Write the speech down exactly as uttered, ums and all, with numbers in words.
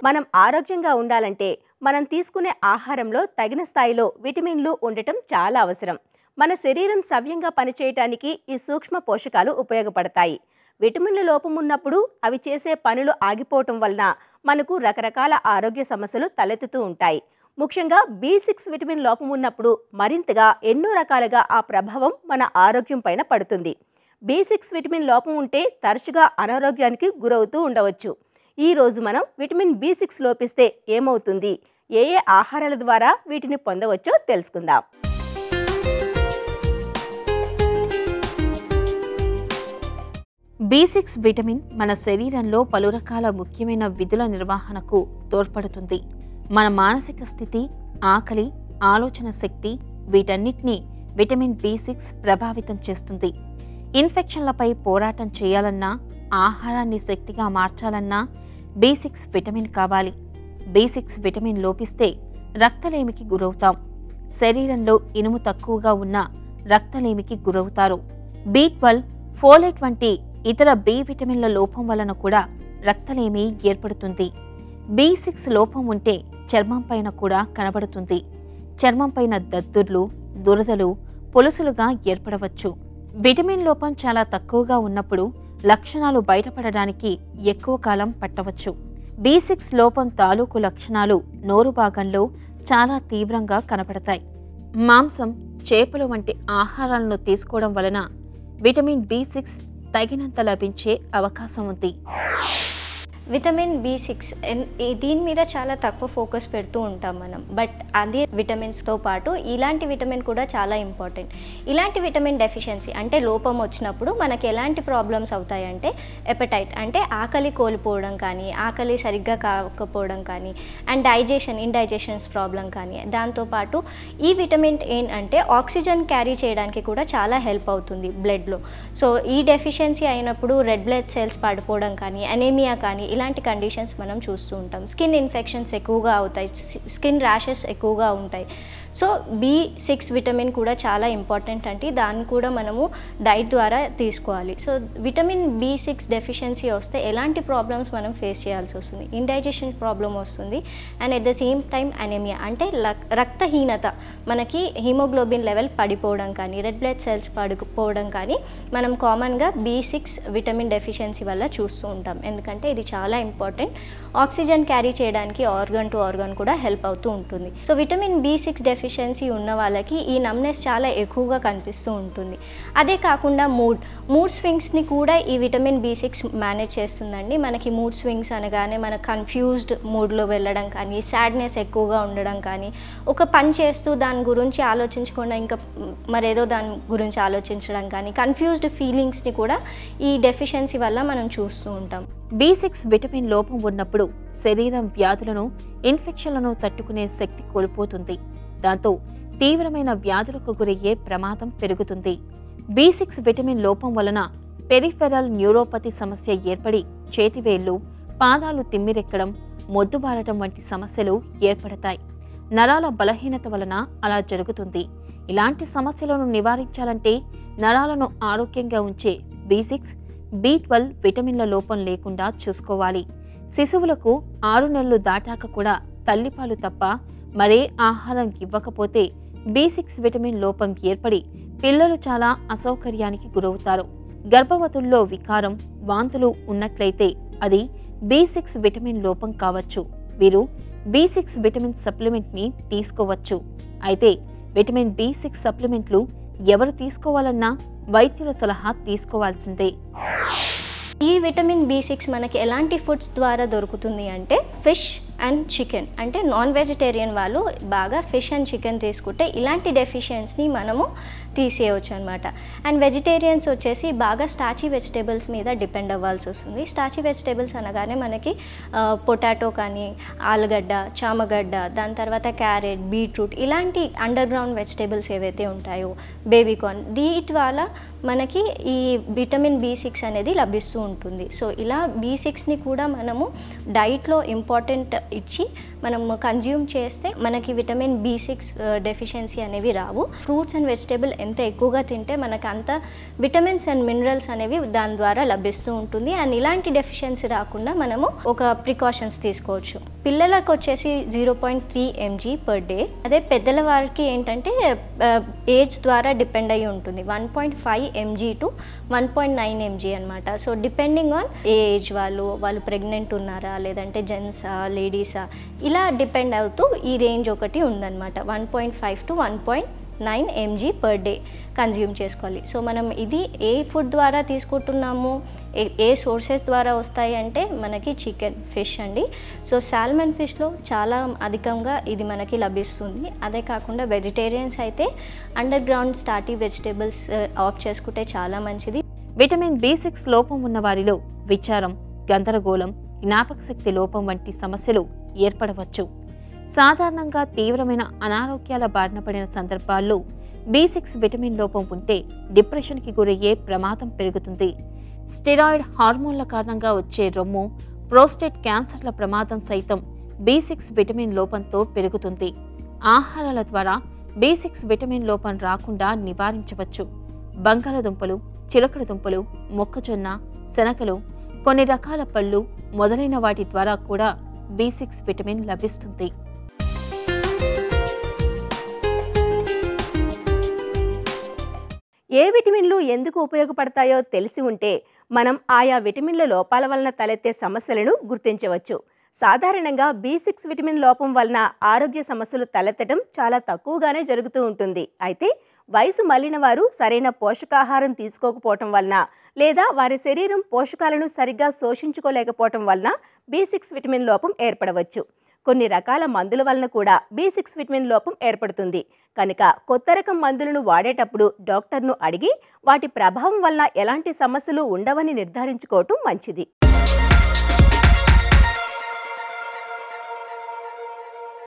మనం ఆరోగ్యంగా ఉండాలంటే మనం తీసుకునే ఆహారంలో తగిన స్థాయిలో విటమిన్లు ఉండటం చాలా అవసరం. మన శరీరం సవ్యంగా పనిచేయడానికి ఈ సూక్ష్మ పోషకాలు ఉపయోగపడతాయి. విటమిన్ల లోపం ఉన్నప్పుడు అవి చేసే పనులు ఆగిపోవటం వలన మనకు రకరకాల ఆరోగ్య సమస్యలు తలెత్తుతూ ఉంటాయి. ముఖ్యంగా బి సిక్స్ విటమిన్ లోపం ఉన్నప్పుడు మరింతగా ఎన్నో రకాలుగా ఆ ప్రభావం మన ఆరోగ్యం పైన పడుతుంది. బి సిక్స్ విటమిన్ లోపం ఉంటే తరచుగా అనారోగ్యానికి గురవుతూ ఉండవచ్చు. ఈ రోజు మనం విటమిన్ బి సిక్స్ లోపిస్తే ఏమవుతుంది, ఏ ఏ ఆహారాల ద్వారా వీటిని పొందవచ్చో తెలుసుకుందాం. బి సిక్స్ విటమిన్ మన శరీరంలో పలు రకాల ముఖ్యమైన విధుల నిర్వహణకు తోడ్పడుతుంది. మన మానసిక స్థితి, ఆకలి, ఆలోచన శక్తి వీటన్నిటినీ విటమిన్ బి సిక్స్ ప్రభావితం చేస్తుంది. ఇన్ఫెక్షన్లపై పోరాటం చేయాలన్నా, ఆహారాన్ని శక్తిగా మార్చాలన్నా బి సిక్స్ విటమిన్ కావాలి. బి సిక్స్ విటమిన్ లోపిస్తే రక్తలేమికి గురవుతాం. శరీరంలో ఇనుము తక్కువగా ఉన్న రక్తలేమికి గురవుతారు. బి ట్వెల్వ్, ఫోలేట్ వంటి ఇతర బి విటమిన్ల లోపం వలన కూడా రక్తలేమి ఏర్పడుతుంది. బి సిక్స్ లోపం ఉంటే చర్మం పైన కూడా కనబడుతుంది. చర్మం పైన దద్దుర్లు, దురదలు, పొలుసులుగా ఏర్పడవచ్చు. విటమిన్ లోపం చాలా తక్కువగా ఉన్నప్పుడు లక్షణాలు బయటపడడానికి ఎక్కువ కాలం పట్టవచ్చు. బి సిక్స్ లోపం తాలూకు లక్షణాలు నోరు భాగంలో చాలా తీవ్రంగా కనపడతాయి. మాంసం, చేపలు వంటి ఆహారాలను తీసుకోవడం వలన విటమిన్ బి సిక్స్ తగినంత లభించే అవకాశం ఉంది. విటమిన్ బి సిక్స్ దీని మీద చాలా తక్కువ ఫోకస్ పెడుతూ ఉంటాం మనం. బట్ అది విటమిన్స్తో పాటు ఇలాంటి విటమిన్ కూడా చాలా ఇంపార్టెంట్. ఇలాంటి విటమిన్ డెఫిషియన్సీ అంటే లోపం వచ్చినప్పుడు మనకి ఎలాంటి ప్రాబ్లమ్స్ అవుతాయంటే ఎపటైట్ అంటే ఆకలి కోల్పోవడం కానీ, ఆకలి సరిగ్గా కాకపోవడం కానీ, అండ్ డైజెషన్ ఇండైజెషన్స్ ప్రాబ్లం కానీ. దాంతోపాటు ఈ విటమిన్ ఏంటంటే ఆక్సిజన్ క్యారీ చేయడానికి కూడా చాలా హెల్ప్ అవుతుంది బ్లడ్లో. సో ఈ డెఫిషియన్సీ అయినప్పుడు రెడ్ బ్లడ్ సెల్స్ పడిపోవడం కానీ, అనీమియా కానీ ఇలాంటి కండిషన్స్ మనం చూస్తూ ఉంటాం. స్కిన్ ఇన్ఫెక్షన్స్ ఎక్కువగా అవుతాయి, స్కిన్ ర్యాషెస్ ఎక్కువగా ఉంటాయి. సో బి సిక్స్ విటమిన్ కూడా చాలా ఇంపార్టెంట్ అంటే దాన్ని కూడా మనము డైట్ ద్వారా తీసుకోవాలి. So vitamin B six deficiency వస్తే ఎలాంటి ప్రాబ్లమ్స్ మనం ఫేస్ చేయాల్సి వస్తుంది, ఇండైజెషన్ ప్రాబ్లం వస్తుంది, and at the same time anaemia అంటే రక్తహీనత, మనకి హిమోగ్లోబిన్ లెవెల్ పడిపోవడం కానీ, రెడ్ బ్లడ్ సెల్స్ పడిపోవడం కానీ మనం కామన్గా బి సిక్స్ విటమిన్ డెఫిషియన్సీ వల్ల చూస్తూ ఉంటాం. ఎందుకంటే ఇది చాలా ఇంపార్టెంట్, ఆక్సిజన్ క్యారీ చేయడానికి ఆర్గన్ టు ఆర్గన్ కూడా హెల్ప్ అవుతూ ఉంటుంది. So vitamin B six deficiency ఉన్న వాళ్ళకి ఈ నమ్నెస్ చాలా ఎక్కువగా కనిపిస్తూ ఉంటుంది. అదే కాకుండా మూడ్ మూడ్ స్వింగ్స్ని కూడా ఈ విటమిన్ బి సిక్స్ మేనేజ్ చేస్తుందండి. మనకి మూడ్ స్వింగ్స్ అనగానే మన కన్ఫ్యూజ్డ్ మూడ్లో వెళ్ళడం కానీ, సాడ్నెస్ ఎక్కువగా ఉండడం కానీ, ఒక పని చేస్తూ దాని గురించి ఆలోచించకుండా ఇంకా మరేదో దాని గురించి ఆలోచించడం కానీ, కన్ఫ్యూజ్డ్ ఫీలింగ్స్ని కూడా ఈ డెఫిషియన్సీ వల్ల మనం చూస్తూ ఉంటాం. బి సిక్స్ విటమిన్ లోపం ఉన్నప్పుడు శరీరం వ్యాధులను, ఇన్ఫెక్షన్లను తట్టుకునే శక్తి కోల్పోతుంది. దాంతో తీవ్రమైన వ్యాధులకు గురయ్యే ప్రమాదం పెరుగుతుంది. బి సిక్స్ విటమిన్ లోపం వలన పెరిఫెరల్ న్యూరోపతి సమస్య ఏర్పడి చేతివేళ్లు, పాదాలు తిమ్మిరెక్కడం, మొద్దుబారటం వంటి సమస్యలు ఏర్పడతాయి. నరాల బలహీనత వలన అలా జరుగుతుంది. ఇలాంటి సమస్యలను నివారించాలంటే నరాలను ఆరోగ్యంగా ఉంచే బి సిక్స్, బి ట్వెల్వ్ విటమిన్ల లోపం లేకుండా చూసుకోవాలి. శిశువులకు ఆరు నెలలు దాటాక కూడా తల్లిపాలు తప్ప మరే ఆహారం ఇవ్వకపోతే బి సిక్స్ విటమిన్ లోపం ఏర్పడి పిల్లలు చాలా అసౌకర్యానికి గురవుతారు. గర్భవతుల్లో వికారం, వాంతులు ఉన్నట్లయితే అది బి సిక్స్ విటమిన్ లోపం కావచ్చు. వీరు బి సిక్స్ విటమిన్ సప్లిమెంట్ని తీసుకోవచ్చు. అయితే విటమిన్ బి సిక్స్ సప్లిమెంట్లు ఎవరు తీసుకోవాలన్నా వైద్యుల సలహా తీసుకోవాల్సిందే. ఈ విటమిన్ బి సిక్స్ మనకి ఎలాంటి ఫుడ్స్ ద్వారా దొరుకుతుంది అంటే ఫిష్ అండ్ చికెన్. అంటే నాన్ వెజిటేరియన్ వాళ్ళు బాగా ఫిష్ అండ్ చికెన్ తీసుకుంటే ఇలాంటి డెఫిషియన్స్ని మనము తీసేయవచ్చు అనమాట. అండ్ వెజిటేరియన్స్ వచ్చేసి బాగా స్టార్చీ వెజిటేబుల్స్ మీద డిపెండ్ అవ్వాల్సి వస్తుంది. స్టార్చీ వెజిటేబుల్స్ అనగానే మనకి పొటాటో కానీ, ఆలుగడ్డ, చామగడ్డ, దాని తర్వాత క్యారెట్, బీట్రూట్ ఇలాంటి అండర్ గ్రౌండ్ వెజిటేబుల్స్ ఏవైతే ఉంటాయో, బేబీకార్న్, వీటి వల్ల మనకి ఈ విటమిన్ బి సిక్స్ అనేది లభిస్తూ ఉంటుంది. సో ఇలా బి సిక్స్ని కూడా మనము డైట్లో ఇంపార్టెంట్ ఇచ్చి మనము కన్జ్యూమ్ చేస్తే మనకి విటమిన్ బి సిక్స్ డెఫిషియన్సీ అనేవి రావు. ఫ్రూట్స్ అండ్ వెజిటేబుల్ ఎంత ఎక్కువగా తింటే మనకు అంత విటమిన్స్ అండ్ మినరల్స్ అనేవి దాని ద్వారా లభిస్తూ ఉంటుంది. అండ్ ఇలాంటి డెఫిషియన్సీ రాకుండా మనము ఒక ప్రికాషన్స్ తీసుకోవచ్చు. పిల్లలకు వచ్చేసి zero point three mg per day. అదే పెద్దల వారికి ఏంటంటే ఏజ్ ద్వారా డిపెండ్ అయ్యి ఉంటుంది. One point five mg to one point nine mg అనమాట. So depending on a age వాళ్ళు వాళ్ళు ప్రెగ్నెంట్ ఉన్నారా లేదంటే జెంట్సా లేడీసా ఇలా డిపెండ్ అవుతూ ఈ రేంజ్ ఒకటి ఉందన్నమాట. One point five to one point nine mg per day consume చేసుకోవాలి. సో మనం ఇది ఏ ఫుడ్ ద్వారా తీసుకుంటున్నాము, ఏ ఏ సోర్సెస్ ద్వారా వస్తాయి అంటే మనకి చికెన్, ఫిష్ అండి. సో సాల్మన్ ఫిష్లో చాలా అధికంగా ఇది మనకి లభిస్తుంది. అదే కాకుండా వెజిటేరియన్స్ అయితే అండర్ గ్రౌండ్ స్టార్టీ వెజిటేబుల్స్ ఆఫ్ చేసుకుంటే చాలా మంచిది. విటమిన్ బి సిక్స్ లోపం ఉన్న వారిలో విచారం, గందరగోళం, జ్ఞాపక శక్తి లోపం వంటి సమస్యలు ఏర్పడవచ్చు. సాధారణంగా తీవ్రమైన అనారోగ్యాల బారిన పడిన సందర్భాల్లో బి సిక్స్ విటమిన్ లోపం ఉంటే డిప్రెషన్కి గురయ్యే ప్రమాదం పెరుగుతుంది. స్టెరాయిడ్ హార్మోన్ల కారణంగా వచ్చే రొమ్ము, ప్రోస్టేట్ క్యాన్సర్ల ప్రమాదం సైతం బి సిక్స్ విటమిన్ లోపంతో పెరుగుతుంది. ఆహారాల ద్వారా బి సిక్స్ విటమిన్ లోపం రాకుండా నివారించవచ్చు. బంగాళదుంపలు, చిలకడ దుంపలు, మొక్కజొన్న, శనగలు, కొన్ని రకాల పళ్ళు మొదలైన వాటి ద్వారా కూడా బి సిక్స్ విటమిన్ లభిస్తుంది. ఏ విటమిన్లు ఎందుకు ఉపయోగపడతాయో తెలిసి ఉంటే మనం ఆయా విటమిన్ల లోపాల వలన తలెత్తే సమస్యలను గుర్తించవచ్చు. సాధారణంగా బి సిక్స్ విటమిన్ లోపం వలన ఆరోగ్య సమస్యలు తలెత్తడం చాలా తక్కువగానే జరుగుతూ ఉంటుంది. అయితే వయసు మళ్ళిన వారు సరైన పోషకాహారం తీసుకోకపోవటం వలన లేదా వారి శరీరం పోషకాలను సరిగ్గా శోషించుకోలేకపోవటం వలన బి సిక్స్ విటమిన్ లోపం ఏర్పడవచ్చు. కొన్ని రకాల మందుల వలన కూడా బి సిక్స్ విటమిన్ లోపం ఏర్పడుతుంది. కనుక కొత్త రకం మందులను వాడేటప్పుడు డాక్టర్ను అడిగి వాటి ప్రభావం వల్ల ఎలాంటి సమస్యలు ఉండవని నిర్ధారించుకోవటం మంచిది.